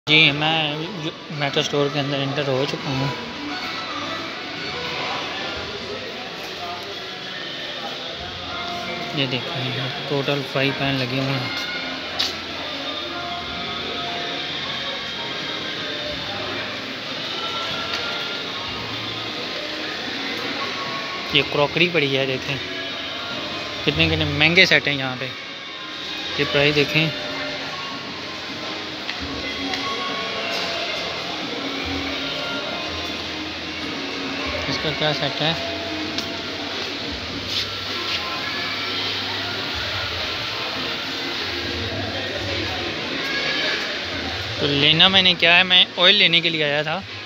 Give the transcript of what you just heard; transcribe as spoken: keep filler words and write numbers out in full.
جی میں metro store کے اندر inter ہو چکا ہوں۔ یہ دیکھیں ٹوٹل فائیو پین لگے ہوئے ہیں۔ یہ کراکری پڑی ہے، دیکھیں کتنے کتنے مہنگے سیٹ ہیں یہاں پہ۔ یہ پرائس دیکھیں، اس کا کیا سیٹ ہے۔ تو لینا میں نے کیا ہے، میں آئل لینے کے لیے آیا تھا۔